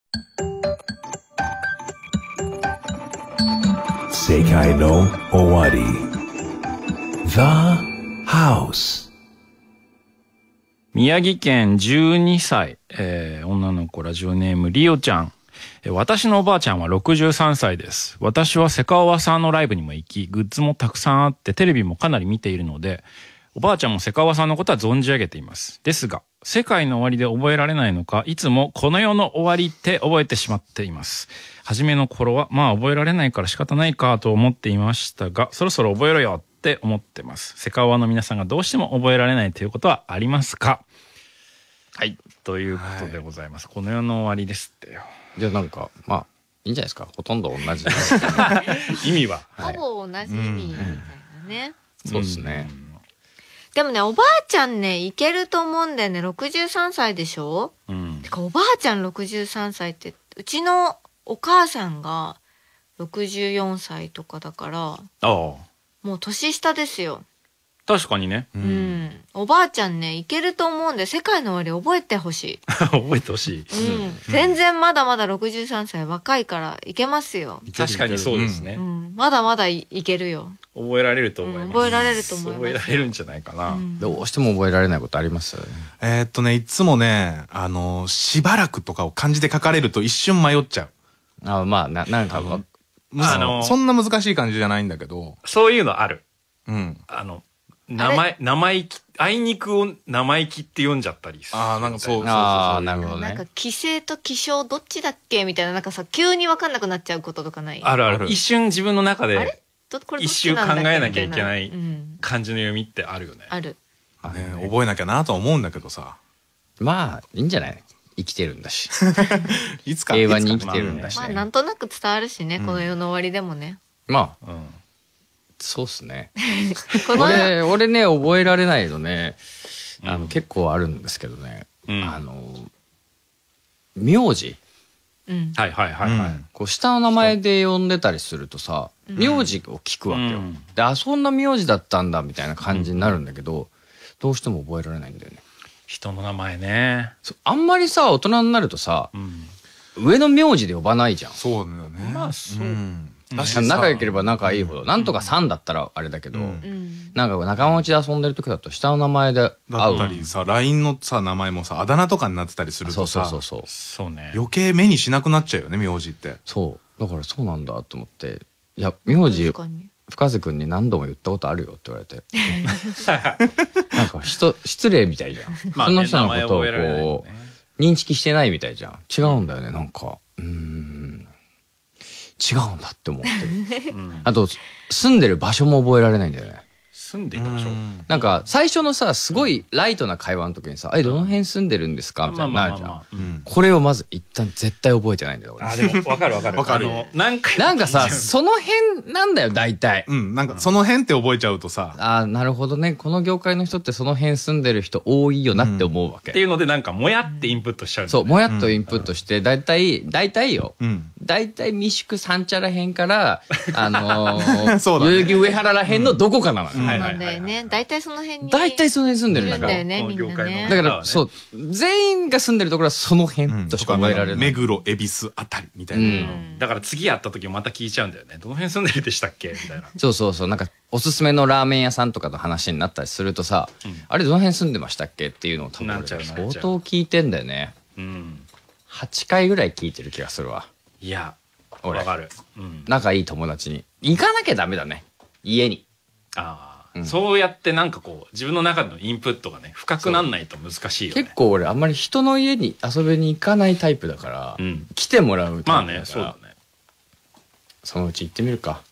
世界の終わり The House。 宮城県12歳、女の子ラジオネームリオちゃん。私のおばあちゃんは63歳です。私はセカオワさんのライブにも行き、グッズもたくさんあってテレビもかなり見ているので、おばあちゃんもセカオワさんのことは存じ上げています。ですが、世界の終わりで覚えられないのか、いつもこの世の終わりって覚えてしまっています。初めの頃はまあ覚えられないから仕方ないかと思っていましたが、そろそろ覚えろよって思ってます。セカオワの皆さんがどうしても覚えられないということはありますか？はい、ということでございます。この世の終わりですってよ。 じゃあなんかまあいいんじゃないですか。ほとんど同じ意味は、 ほぼ同じ意味みたいなね。 そうですね。 でもね、おばあちゃんね、いけると思うんだよね。63歳でしょ？てか、おばあちゃん63歳って、うちのお母さんが64歳とかだから、もう年下ですよ。 確かにね。 おばあちゃんね、いけると思うんで、世界の終わり覚えてほしい。 覚えてほしい。 全然まだまだ63歳若いからいけますよ。 確かにそうですね。 まだまだいけるよ。 覚えられると思います。 覚えられると思います。 覚えられるんじゃないかな。 どうしても覚えられないことあります？ いつもね、しばらくとかを漢字で書かれると一瞬迷っちゃう。 まあ、なんかそんな難しい漢字じゃないんだけど。 そういうのある。 生意気、あいにくを生意気って読んじゃったりする。 なんかそう。 なるほどね。 なんか、気勢と気象どっちだっけみたいな、なんかさ、急にわかんなくなっちゃうこととかない？ あるある。一瞬自分の中で、 これどっ一ち瞬考なんだっけえなきゃいけない漢字の読みってあるよね。 ある。 覚えなきゃなとは思うんだけどさ。 まあ、いいんじゃない？生きてるんだし。 いつか。 平和に生きてるんだしね。 まあ、なんとなく伝わるしね、この世の終わりでもね。 まあ、そうっすね。俺ね、覚えられないのね、結構あるんですけどね。名字。 はいはいはいはい。 こう下の名前で呼んでたりするとさ、名字を聞くわけよ。で、そんな名字だったんだみたいな感じになるんだけど、どうしても覚えられないんだよね。 人の名前ね。 あんまりさ、大人になるとさ、上の名字で呼ばないじゃん。 そうだよね。 まあそう。 仲良ければ仲いいほど、なんとかさんだったらあれだけど、なんか仲間内で遊んでる時だと下の名前で会う。だったりさ、LINE のさ、名前もさ、あだ名とかになってたりするとさ、 そうね。 余計目にしなくなっちゃうよね、名字って。 そう。だからそうなんだと思って、いや、名字、深瀬くんに何度も言ったことあるよって言われて。なんか失礼みたいじゃん。その人のことをこう、認識してないみたいじゃん。違うんだよね、なんか。違うんだって思ってる。あと、住んでる場所も覚えられないんだよね。 住んでる場所？ なんか、最初のさ、すごいライトな会話の時にさ、どの辺住んでるんですかみたいになるじゃん。これをまず一旦絶対覚えてないんだよ、俺。 でも、わかるわかる。 わかる。 なんかさ、その辺なんだよ、大体。 なんか、その辺って覚えちゃうとさ。 なるほどね。この業界の人ってその辺住んでる人多いよなって思うわけ。 っていうので、なんか、もやってインプットしちゃう。 そう、もやっとインプットして、大体よ。大体未宿三茶ら辺から、代々木上原ら辺のどこかなの。 そうなんだよね。大体その辺に。 大体その辺住んでるんだから。みんなね。 だから、そう、全員が住んでるところはその辺としか覚えられない。 目黒、恵比寿あたりみたいな。 だから次会った時また聞いちゃうんだよね。どの辺住んでるでしたっけみたいな。 そう。なんか、おすすめのラーメン屋さんとかの話になったりするとさ、あれどの辺住んでましたっけっていうのを多分相当聞いてんだよね。8回ぐらい聞いてる気がするわ。 いや、わかる。 仲いい友達に。行かなきゃダメだね。家に。 そうやってなんかこう、自分の中でのインプットがね、深くなんないと難しいよね。 結構俺あんまり人の家に遊びに行かないタイプだから、来てもらうタイプだから。 まあね、そうだね。 そのうち行ってみるか。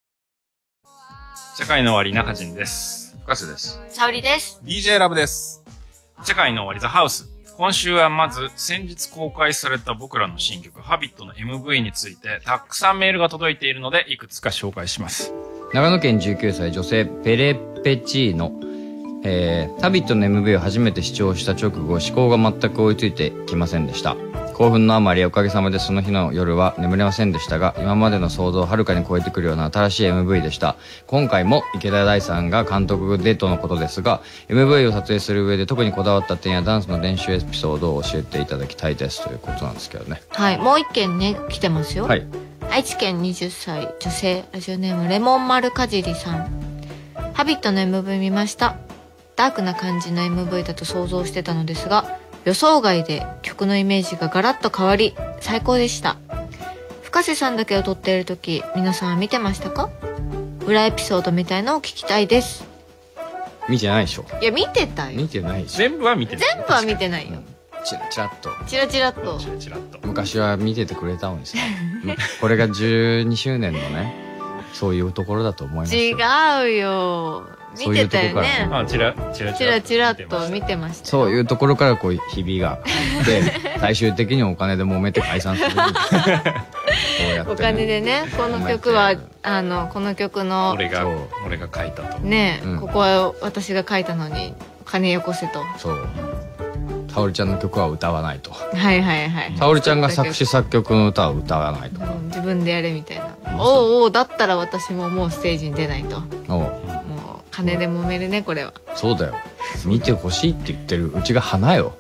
世界の終わり、中陣です。 深瀬です。 沙織です。 DJ ラブです。 世界の終わり、ザ・ハウス。今週はまず先日公開された僕らの新曲ハビットの MV についてたくさんメールが届いているのでいくつか紹介します。 長野県19歳女性ペレペチーノ、ハビットの MV を初めて視聴した直後思考が全く追いついてきませんでした。 興奮のあまりおかげさまでその日の夜は眠れませんでしたが、今までの想像をはるかに超えてくるような新しい MV でした。今回も池田大さんが監督でとのことですが、 MV を撮影する上で特にこだわった点やダンスの練習エピソードを教えていただきたいですということなんですけどね。 はい、もう一件ね来てますよ。 はい。 愛知県20歳女性ラジオネームレモン丸かじりさん。ハビットの MV 見ました。ダークな感じの MV だと想像してたのですが、予想外で曲のイメージがガラッと変わり最高でした。深瀬さんだけを撮っている時、皆さんは見てましたか？裏エピソードみたいのを聞きたいです。 見てないでしょ。 いや見てたよ。 見てないでしょ。 全部は見てない。 全部は見てないよ。 チラッとチラチラっと昔は見ててくれたのにさこれが12周年のね、そういうところだと思いますよ。 違うよ、見てたよね。 チラチラっと見てました。 そういうところからこうひびがあって最終的にお金で揉めて解散するそうやって、 お金でね、この曲はこの曲の俺が書いたとね、ここは私が書いたのに金よこせと。 そう沙織ちゃんの曲は歌わないと。 はいはいはい。 沙織ちゃんが作詞作曲の歌は歌わないと。 自分でやれみたいな。おうおう、だったら私ももうステージに出ないと。もう金で揉めるねこれは。 そうだよ。見てほしいって言ってるうちが花よ。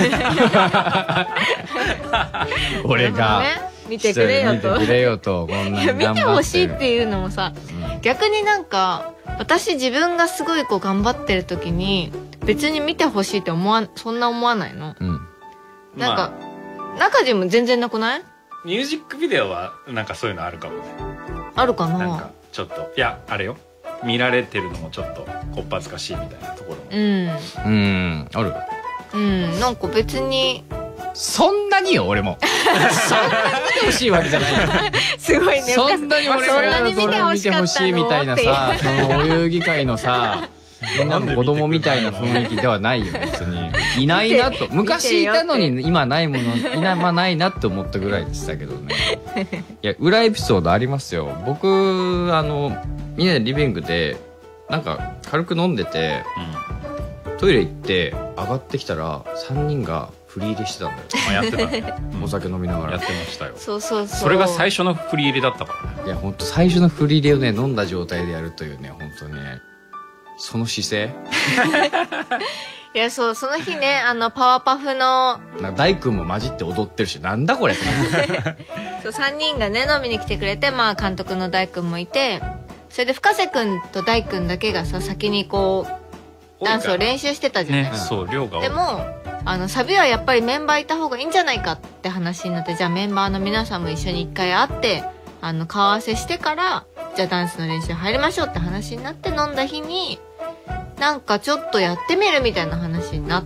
俺が、 見てくれよと。 見てくれよと。こんなに見てほしいっていうのもさ、逆になんか私自分がすごいこう頑張ってる時に別に見てほしいってそんな思わないの。なんか中地も全然なくない？ ミュージックビデオはなんかそういうのあるかもね。 あるかな。 なんかちょっといやあれよ。見られてるのもちょっとこっぱずかしいみたいなところも。 ある。 なんか別にそんなによ俺も。そんなに見てほしいわけじゃないよ。 すごいね。 そんなに俺が見てほしいみたいなさ、そのお遊戯会のさ。みんなの子供みたいな雰囲気ではないよ別に。いないなと、昔いたのに今ないもの今ないなって思ったぐらいでしたけどね。いや裏エピソードありますよ。僕みんなでリビングでなんか軽く飲んでて、トイレ行って上がってきたら3人が振り入れしてたんだよ。 やってたね。 お酒飲みながらやってましたよ。 そうそうそう。 それが最初の振り入れだったからね。 いや本当最初の振り入れをね飲んだ状態でやるというね、本当にねその姿勢。 いやそう、その日ねパワーパフの大君も混じって踊ってるし、なんだこれ。 そう3人がね飲みに来てくれて、まあ監督の大君もいて、それで深瀬君と大君だけがさ先にこうダンスを練習してたじゃない。 そう量が多い。 でもサビはやっぱりメンバーいた方がいいんじゃないかって話になって、じゃあメンバーの皆さんも一緒に一回会って顔合わせしてからじゃあダンスの練習入りましょうって話になって、飲んだ日になんかちょっとやってみるみたいな話になって、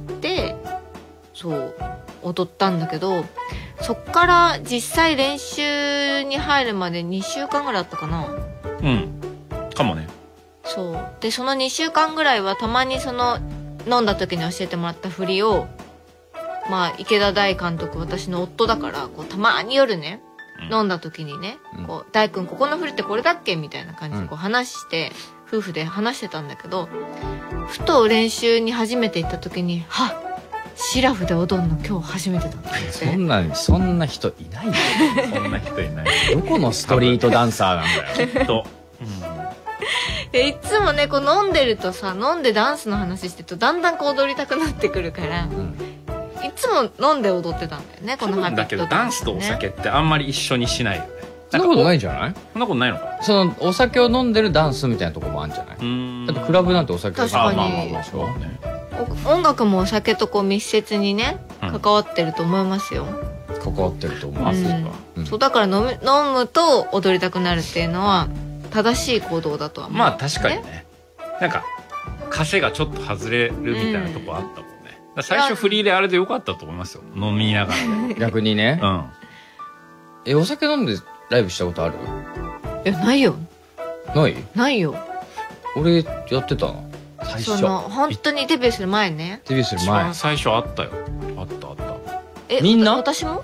そう踊ったんだけど、そっから実際練習に入るまで2週間ぐらいあったかな。 かもね。 そうでその2週間ぐらいはたまにその飲んだ時に教えてもらった振りを、まあ池田大監督私の夫だからこうたまに夜ね、飲んだ時にね、こう大君ここの振りってこれだっけみたいな感じでこう話して、夫婦で話してたんだけど、ふと練習に初めて行った時にシラフで踊るの今日初めてだって。 そんな人いないよ。 そんな人いない。 どこのストリートダンサーなんだよ。 きっと。 いつもねこう飲んでるとさ、飲んでダンスの話してるとだんだんこう踊りたくなってくるから、いつも飲んで踊ってたんだよねこのハビットだけどダンスとお酒ってあんまり一緒にしないよね。 そんなことないんじゃない？ そんなことないのかな。 そのお酒を飲んでるダンスみたいなとこもあるんじゃない？だってクラブなんてお酒確かに音楽もお酒とこう密接にね関わってると思いますよ。 関わってると思います。 そうだから飲むと踊りたくなるっていうのは正しい行動だとは思う。 まあ確かにね。なんか枷がちょっと外れるみたいなとこあったもんね。最初フリーであれでよかったと思いますよ。飲みながらね。 逆にね。お酒飲んでライブしたことある？ ないよ。ないよ。 俺やってたな最初。 本当にデビューする前ね。 デビューする前。 一番最初あったよ。あった。 みんな？ 私も？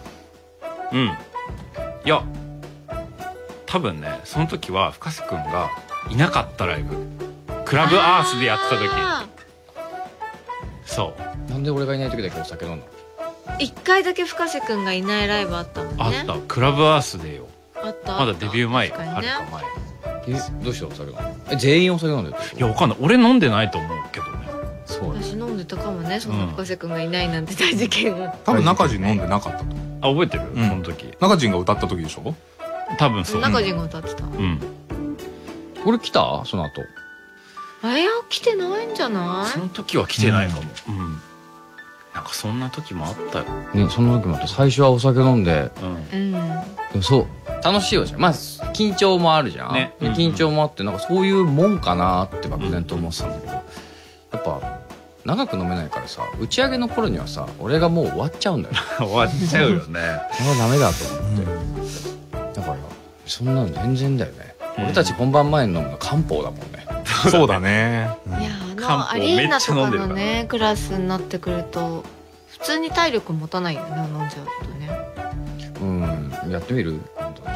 いや多分ねその時は深瀬くんがいなかったライブ、クラブアースでやってた時。そう。 なんで俺がいない時だけお酒飲んだの？ 一回だけ深瀬くんがいないライブあったもんね。 あったクラブアースでよ。 あった。 まだデビュー前、 確かにねはるか前。 どうしてお酒飲む？全員お酒飲んでる？ いやわかんない。俺飲んでないと思うけどね。 そう私飲んでたかもね。そんな深瀬くんがいないなんて大事件が。 多分中陣飲んでなかったと。 あ覚えてる？その時。 中陣が歌った時でしょ？ 多分そう。 中陣が歌ってた。 俺来た？その後。 いや来てないんじゃない？ その時は来てないかも。なんかそんな時もあったよ。 ね、その時もあって最初はお酒飲んで。でもそう楽しいよじゃん。まあ緊張もあるじゃん。ね、緊張もあってなんかそういうもんかなって漠然と思ってたんだけど、やっぱ長く飲めないからさ、打ち上げの頃にはさ俺がもう終わっちゃうんだよ。 終わっちゃうよね。 それはダメだと思って。だからそんなの全然だよね。俺たち本番前に飲むの漢方だもんね。 そうだね。 いやアリーナとかのねクラスになってくると普通に体力持たないよね、飲んじゃうとね。 やってみる？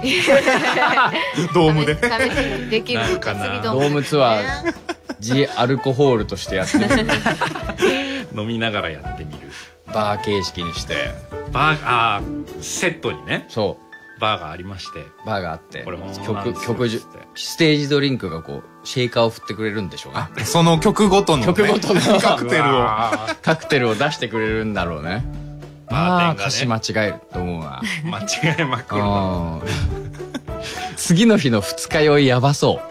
ドームでできるかな。 ドームツアージアルコホールとしてやってみる。 飲みながらやってみる。 バー形式にして。 セットにね。 そう。 バーがありまして。 バーがあって。 これステージドリンクがこうシェイカーを振ってくれるんでしょうね。 その曲ごとのカクテルを出してくれるんだろうね。歌詞間違えると思うな。 間違えまくる。 次の日の二日酔いやばそう。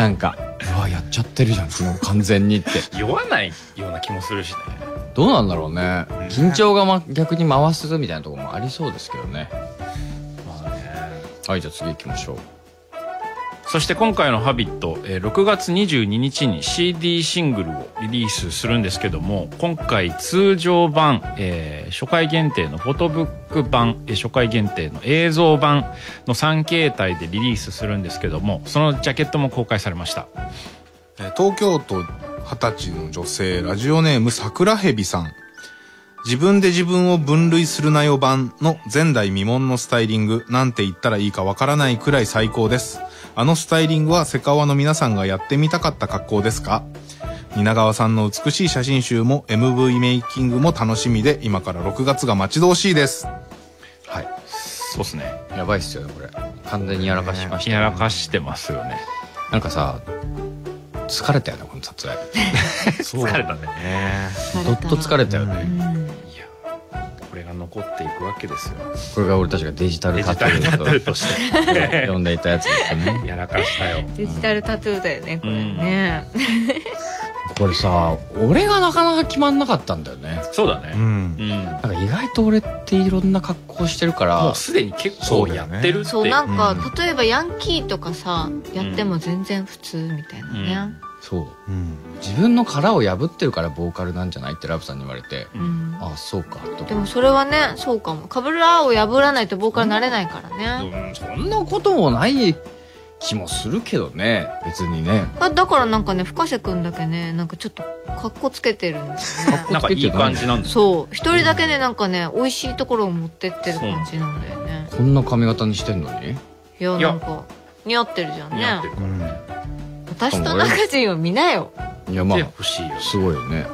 なんかうわやっちゃってるじゃんもう完全にって。 酔わないような気もするしね。 どうなんだろうね。緊張が逆に回すみたいなところもありそうですけどね。はい、じゃあ次行きましょう。 そして今回の「ハビット」6月22日に CD シングルをリリースするんですけども、今回通常版、初回限定のフォトブック版、初回限定の映像版の3形態でリリースするんですけども、そのジャケットも公開されました。 東京都20歳の女性、ラジオネーム桜蛇さん。自分で自分を分類するなよ版の前代未聞のスタイリング、なんて言ったらいいかわからないくらい最高です。あのスタイリングはセカオワの皆さんがやってみたかった格好ですか？蜷川さんの美しい写真集も MV メイキングも楽しみで、今から6月が待ち遠しいです。 はい、そうっすね。 やばいっすよねこれ。完全にやらかしました、 やらかしてますよね。 なんかさ疲れたよねこの撮影。 疲れたね。 どっと疲れたよね。 いやこれが残っていくわけですよ。 これが俺たちがデジタルタトゥーとして呼んでいたやつですね。 やらかしたよ。 デジタルタトゥーだよねこれね。 これさ俺がなかなか決まんなかったんだよね。 そうだね。 なんか意外と俺っていろんな格好してるからもうすでに結構やってるって。 そうなんか例えばヤンキーとかさやっても全然普通みたいなね。 そう、自分の殻を破ってるからボーカルなんじゃないってラブさんに言われて、ああそうかと。 でもそれはねそうかも。殻を破らないとボーカルになれないからね。 そんなこともない気もするけどね別にね。 だからなんかね深瀬くんだけねなんかちょっとカッコつけてるんですよね。 なんかいい感じなんです。 そう一人だけねなんかね美味しいところを持ってってる感じなんだよね。 こんな髪型にしてんのに。 いやなんか似合ってるじゃんね。似合ってるからね。私と中陣を見なよ。 いやまあ欲しいよ。 すごいよね。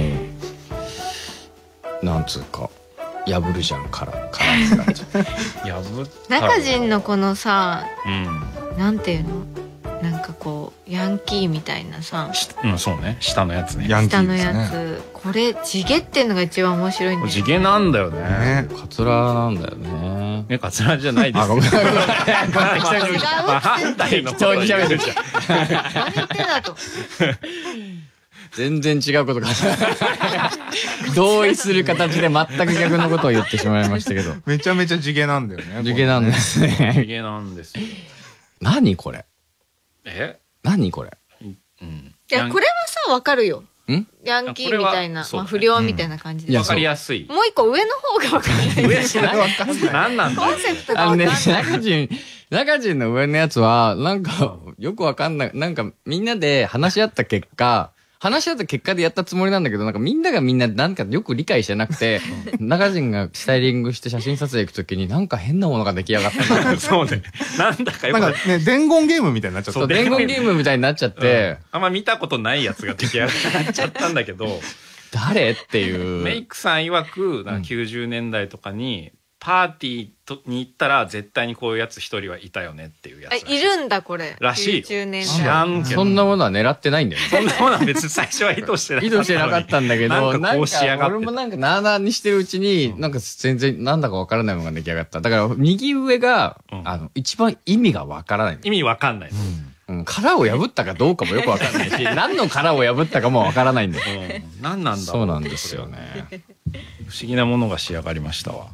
なんつうか破るじゃんからって感じ。 中陣のこのさ、なんていうのなんかこうヤンキーみたいなさ、 そうね下のやつね。 下のやつこれ地毛っていうのが一番面白いんだよね。 地毛なんだよね。 カツラなんだよね。 カツラじゃないです。 ごめん。 適当に喋るじゃん。 何言ってんだと。 全然違うことが同意する形で全く逆のことを言ってしまいましたけど。 めちゃめちゃ地毛なんだよね。 地毛なんですね。 地毛なんですよ。 何これ。何これ。 いやこれはさわかるよ。ヤンキーみたいな不良みたいな感じでわかりやすい。 もう一個上の方がわかんない。 上じゃない。何なんだ。 コンセプトがわかんない。 中陣の上のやつはなんかよくわかんない。なんかみんなで話し合った結果でやったつもりなんだけど、なんかみんななんかよく理解してなくて、中陣がスタイリングして写真撮影行くときになんか変なものが出来上がったな。 そうね。なんだかよくなんかね、伝言ゲームみたいになっちゃった。 伝言ゲームみたいになっちゃって。 あんま見たことないやつが出来上がっちゃったんだけど、 誰っていう。 メイクさん曰く、90年代とかに、パーティーに行ったら絶対にこういうやつ一人はいたよねっていうやつ。 いるんだ、これ。 らしい。 90年代。 知らんけど。 そんなものは狙ってないんだよね。 そんなものは別に最初は意図してなかった。 意図してなかったんだけど、 なんかこう仕上がって。 俺もなんかなーなーにしてるうちに、なんか全然なんだかわからないものが出来上がった。だから右上が、一番意味がわからない。 意味わかんない。 殻を破ったかどうかもよくわかんないし、何の殻を破ったかもわからないんだよ。 何なんだろう。 そうなんですよね。 不思議なものが仕上がりましたわ。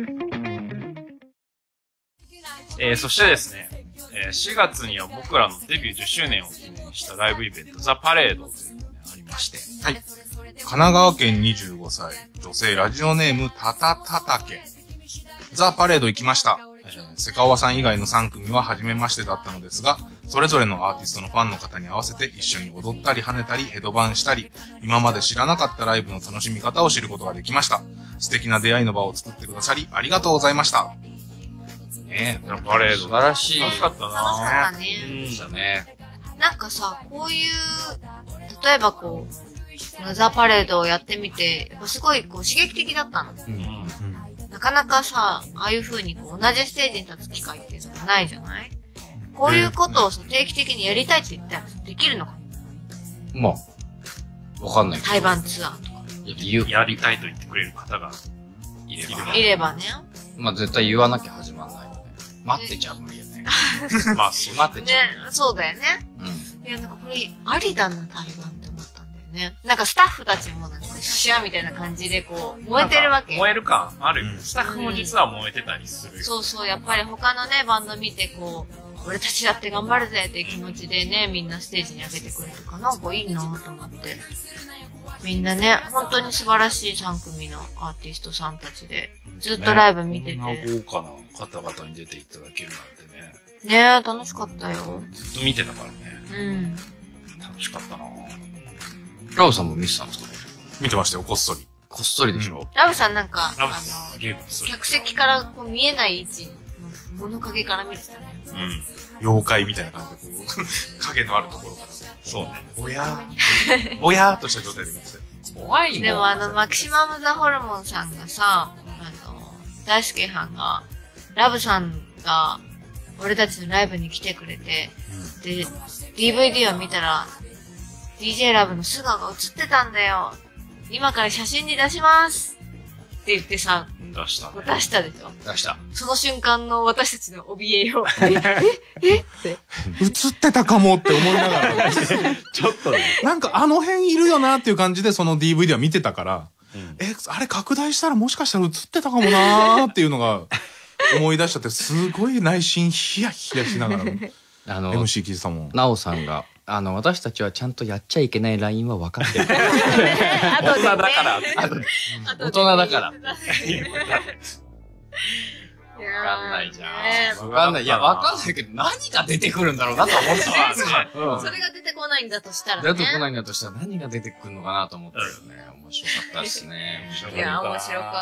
そしてですね、4月には僕らのデビュー10周年を記念したライブイベント、ザ・パレードというのがありまして。 はい。神奈川県25歳、女性ラジオネームタタタタケ。ザ・パレード行きました。セカオワさん以外の3組は初めましてだったのですが、それぞれのアーティストのファンの方に合わせて一緒に踊ったり跳ねたりヘドバンしたり、今まで知らなかったライブの楽しみ方を知ることができました。素敵な出会いの場を作ってくださり、ありがとうございました。 ねえ、パレード。 素晴らしい。 楽しかったな。 楽しかったね。 ね。 なんかさ、こういう、例えばこう、ザ・パレードをやってみて、すごいこう刺激的だったの。なかなかさ、ああいう風にこう同じステージに立つ機会っていうのがないじゃない？こういうことを定期的にやりたいって言ったらできるのかな？ まあ、わかんないけど。 対バンツアーとか。 やりたいと言ってくれる方がいればね。 まあ絶対言わなきゃ始まんないよね。待ってちゃ無理よね。 まあ、 待ってちゃう。 ね、そうだよね。 うん。 いや、なんかこれ、ありだな、対バンって思ったんだよね。なんかスタッフたちもなんか、シュアみたいな感じでこう、燃えてるわけ。 燃える感あるよ。スタッフも実は燃えてたりするよ。 そうそう、やっぱり他のね、バンド見てこう、俺たちだって頑張るぜっていう気持ちでね、みんなステージに上げてくれるかな。こういいなと思って。みんなね、本当に素晴らしい3組のアーティストさんたちで、ずっとライブ見てて。 こんな豪華な方々に出ていただけるなんてね。 ねえ、楽しかったよ。 ずっと見てたからね。 うん。 楽しかったな。 ラオさんも見てたんですか？ 見てましたよ、こっそり。 こっそりでしょ？ ラブさんなんか、 客席からこう見えない位置の物陰から見てたね。 妖怪みたいな感じで、こう、影のあるところから。そうね。ぼやーっとした状態で見てた。 怖いでもマキシマムザホルモンさんがさ、大輔はんが、ラブさんが、俺たちのライブに来てくれて、で、DVD を見たら、DJ ラブの素顔が映ってたんだよ。今から写真に出しますって言ってさ、 出したね。 出したでしょ。 出した。 その瞬間の私たちの怯えよう。えって。 映ってたかもって思いながら。 ちょっとね。 なんかあの辺いるよなっていう感じでその DVD は見てたから、あれ拡大したらもしかしたら映ってたかもなーっていうのが思い出しちゃって、すごい内心ヒヤヒヤしながらMC 聞いてたもん。 なおさんが、私たちはちゃんとやっちゃいけないラインは分かってる。 大人だから。 大人だから。わかんないじゃん。 わかんない。いや、わかんないけど、何が出てくるんだろうなと思ってたわ。 それが出てこないんだとしたらね。出てこないんだとしたら何が出てくるのかなと思ったよね。面白かったですね。 いや、面白かった。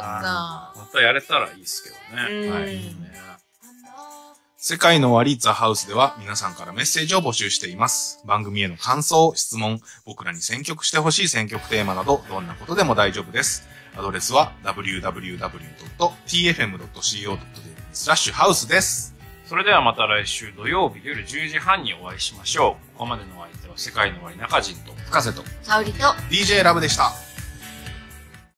またやれたらいいですけどね。はい。 世界の終わりザハウスでは皆さんからメッセージを募集しています。番組への感想、質問、僕らに選曲してほしい選曲テーマなど、どんなことでも大丈夫です。アドレスは www.tfm.co.jp/house です。 それではまた来週土曜日夜10時半にお会いしましょう。ここまでのお相手は世界の終わり中陣と深瀬と沙織と DJ ラブでした。